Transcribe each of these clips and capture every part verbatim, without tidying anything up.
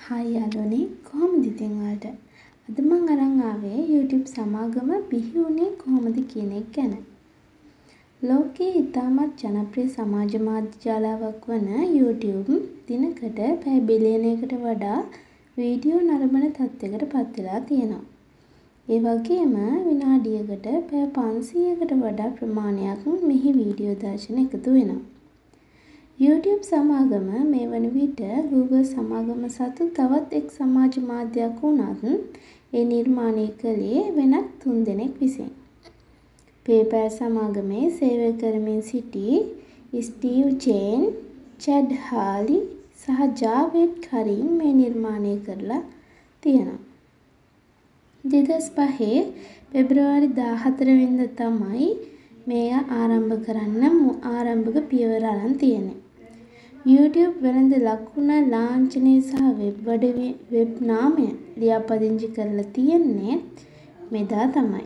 Hi යාළුවනේ කොහොමද ඉතින් ඔයාලට? අද මම අරන් ආවේ YouTube සමාගම බිහි වුණේ කොහොමද කියන එක ගැන. ලෝකයේ ඉතාමත් ජනප්‍රිය සමාජ මාධ්‍ය ජාලාවක් වන YouTube දිනකට පැය බිලියනයකට වඩා වීඩියෝ නරඹන තත්ත්වයකට පත් වෙලා තියෙනවා. ඒ වගේම විනාඩියකට පැය පන්සීයකට වඩා ප්‍රමාණයක් මෙහි වීඩියෝ දර්ශන එකතු වෙනවා. YouTube සමාගම මේ වන විට Google සමාගම සතු තවත් එක් සමාජ මාධ්‍යයක් වුණත් ඒ නිර්මාණය කළේ වෙනත් තුන්දෙනෙක් විසින්. PayPal සමාගමේ සේවය කරමින් සිටි ස්ටීව් චේන්, චැඩ් හාලි සහ ජාවේඩ් කරීම් මේ නිර්මාණය කරලා තියෙනවා. දෙදහස් පහේ පෙබරවාරි දාහතර වෙනිදා තමයි මේක ආරම්භ කරන්න ආරම්භක පියවර අරන් තියෙන්නේ. YouTube වෙළඳ ලකුණ ලාංඡනය සහ වෙබ් අඩවි වෙබ් නාමය ලියාපදිංචි කරලා තියෙන්නේ මෙදා තමයි.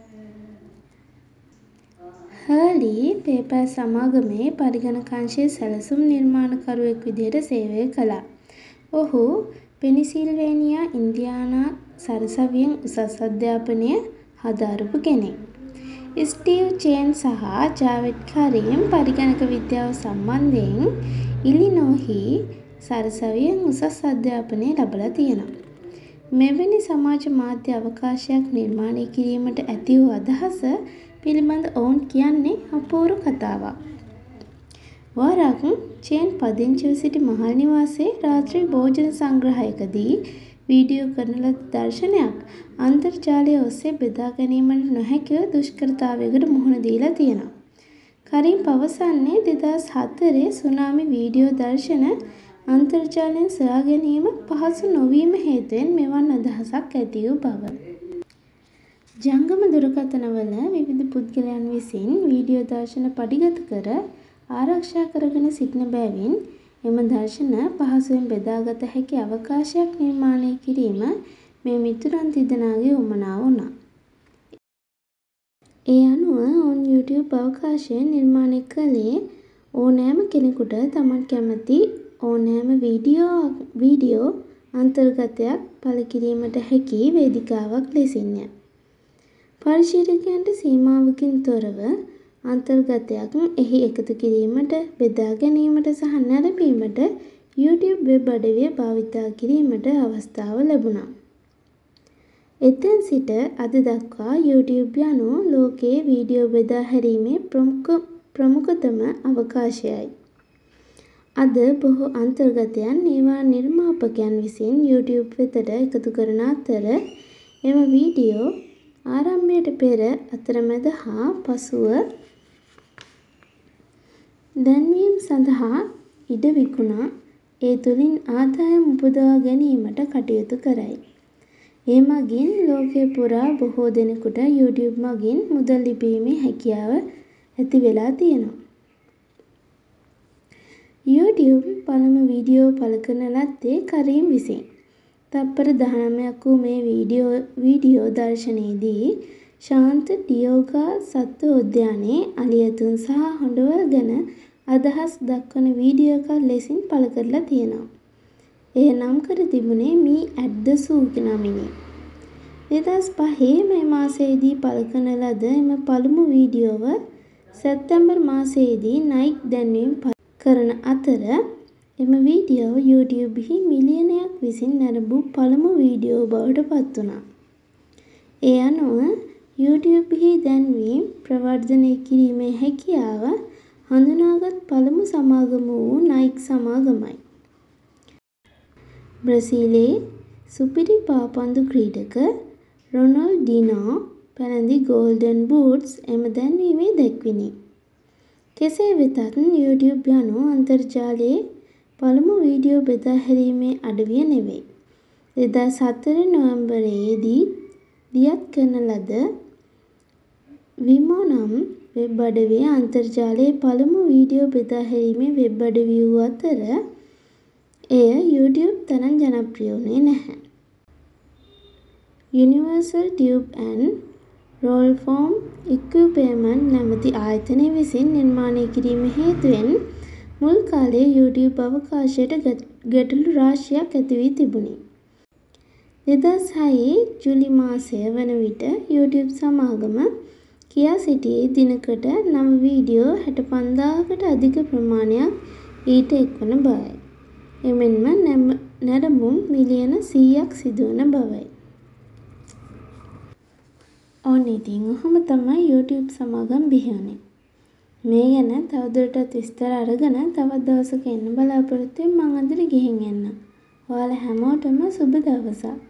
හර්ලි PayPal සමාගමේ පරිගණක අංශයේ සැලසුම් නිර්මාණකරුවෙක් විදිහට සේවය කළා. ඔහු පෙනිසිල්වේනියා ඉන්දියානා සරසවියෙන් උසස් අධ්‍යාපනය හදාරපු කෙනෙක්. ස්ටීව් චේන් සහ ජාවේඩ් කරීම් පරිගණක විද්‍යාව සම්බන්ධයෙන් ඉලිනෝහි සරසවියෙන් උසස් අධ්‍යාපනය ලබලා තියෙනවා. මෙවැනි සමාජ මාධ්‍ය අවකාශයක් නිර්මාණය කිරීමට ඇති වූ අදහස පිළිබඳ ඔවුන් කියන්නේ අපූර්ව කතාවක්. වරක් චේන් පදිංචිව සිටි මහල් නිවාසයේ රාත්‍රී භෝජන සංග්‍රහයකදී වීඩියෝ කරන ලද දර්ශනයක් අන්තර්ජාලය ඔස්සේ බෙදා ගැනීමට නොහැකිව දුෂ්කරතාවයකට මුහුණ දීලා තියෙනවා. කරීම් පවසන්නේ දෙදහස් හතරේ සුනාමි වීඩියෝ දර්ශන අන්තර්ජාලයෙන් සොයා ගැනීම පහසු නොවීම හේතුවෙන් මෙවන් අදහසක් ඇති වූ බව. ජංගම දුරකථනවල විවිධ පුද්ගලයන් විසින් වීඩියෝ දර්ශන පඩිගත කර ආරක්ෂා කරගෙන සිටින බැවින් එම දර්ශන පහසුවෙන් බෙදාගත හැකි අවකාශයක් නිර්මාණය කිරීම මේ මිතුරන් තිදෙනාගේ උවමනාව වුණා. ඒ අනුව ඔවුන් YouTube අවකාශය නිර්මාණය කළේ ඕනෑම කෙනෙකුට තමන් කැමති ඕනෑම වීඩියෝ වීඩියෝ අන්තර්ගතයක් පළ කිරීමට හැකි වේදිකාවක් ලෙසින්ය. පරිශීලකයන්ට සීමාවකින් තොරව අන්තර්ගතයක් එහි එකතු කිරීමට, බෙදා ගැනීමට සහ නැරඹීමට YouTube වෙබ් අඩවිය භාවිතා කිරීමට අවස්ථාව ලැබුණා. එතෙන් සිට අද දක්වා YouTube යනු ලෝකයේ වීඩියෝ බෙදා හැරීමේ ප්‍රමුඛ ප්‍රමුඛතම අවකාශයයි. අද බොහෝ අන්තර්ගතයන් ඒවා නිර්මාපකයන් විසින් YouTube වෙතට එකතු කරන අතර එම වීඩියෝ ආරම්භයට පෙර, අතරමැද හා පසුව දැන්වීම් සඳහා ඉඩ විකුණා ඒ තුළින් ආදායම් උපදවා ගැනීමට කටයුතු කරයි. ඒ මගින් ලෝකය පුරා බොහෝ දෙනෙකුට YouTube මගින් මුදල් ලිපීමේ හැකියාව ඇති වෙලා තියෙනවා. YouTube පළමු වීඩියෝ පළ කරන ලද්දේ කරීම් විසින්. තත්පර දහනවයක් වූ මේ වීඩියෝ වීඩියෝ දර්ශනයේදී ශාන්ත ඩියෝගා සත්ව උද්‍යානයේ අලියතුන් සහ හොඬවල් ගැන අදහස් දක්වන වීඩියෝ එකක් ලෙසින් පළ කරලා තියෙනවා. එය නම් කර තිබුණේ Me at the Zoo නමිනි. දෙදහස් පහේ මේ මාසයේදී පළ කරන ලද එම පළමු වීඩියෝව සැප්තැම්බර් මාසයේදී Nike දැන්වීම් කරන අතර එම වීඩියෝව YouTubeෙහි මිලියනයක් විසින් නැරඹූ පළමු වීඩියෝ බවට පත් වුණා. ඒ අනුව YouTubeෙහි දැන්වීම් ප්‍රවර්ධනය කිරීමේ හැකියාව හඳුනාගත් පළමු සමාගම වූ Nike සමාගමයි. බ්‍රසීලයේ සුපිරි පාපන්දු ක්‍රීඩක රොනල්ඩිනෝ පැළඳි ගෝල්ඩන් බූට්ස් එම දැන්වීමේ දැක්විණි. කෙසේ වෙතත් YouTube යනු අන්තර්ජාලයේ පළමු වීඩියෝ බෙදා හැරීමේ අඩවිය නෙවෙයි. දෙදහස් හතර නොවැම්බරයේදී දියත් කරන ලද විමෝ නම් වෙබ් අඩවිය අන්තර්ජාලයේ පළමු වීඩියෝ බෙදා හැරීමේ වෙබ් අඩවිය වූ අතර එය YouTube තරම් ජනප්‍රිය වුණේ නැහැ. Universal Tube and Rollform Equipment නැමැති ආයතනය විසින් නිර්මාණය කිරීම හේතුවෙන් මුල් කාලයේ YouTube අවකාශයට ගැටලු රාශියක් ඇති වී තිබුණි. දෙදහස් හයේ ජූලි මාසය වන විට YouTube සමාගම කියා සිටියේ දිනකට නව වීඩියෝ හැට පන්දාහකට අධික ප්‍රමාණයක් ඊට එක්වන බවයි. එමෙන්ම නැරඹුම් මිලියන සීයක් සිදුවන බවයි. ඔන්න ඉතින් ඔහොම තමයි YouTube සමාගම් බිහි වුණේ. මේ ගැන තවදුරටත් විස්තර අරගෙන තවත් දවසක එන්න බලාපොරොත්තු වෙමින් මම අදට ගිහින් එන්නම්. ඔයාලා හැමෝටම සුබ දවසක්.